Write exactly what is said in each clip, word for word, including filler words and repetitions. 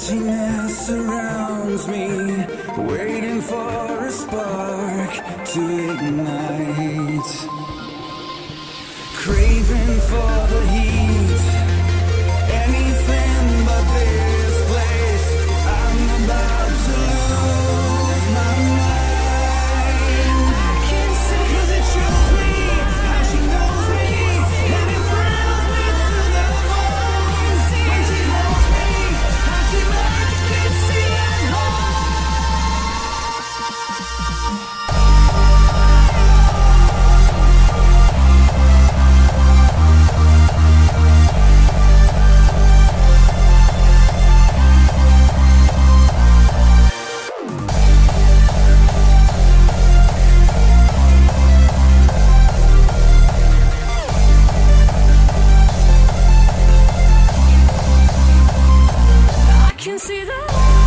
Emptiness surrounds me, waiting for a spark to ignite. Craving for the heat, anything but this place. I'm about to lose my mind. I can't say 'cause it shows me how she knows me, and it thrills me to the bone. When she holds me, how she makes me feel at home. I can see the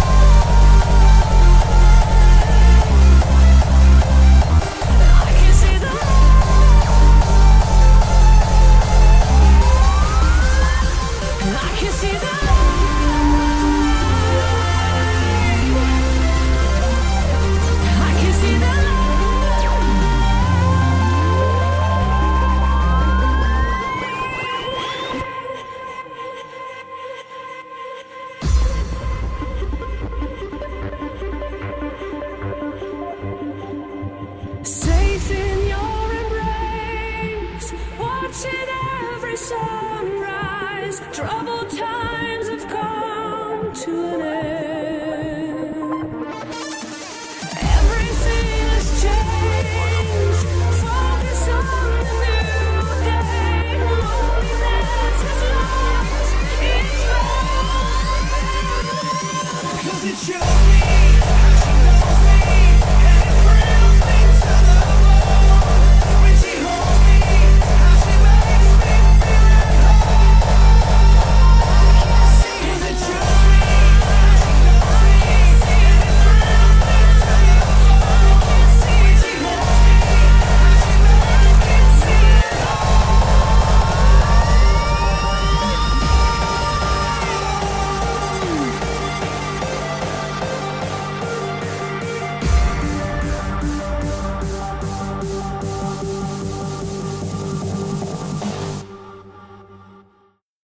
I can see the I can see the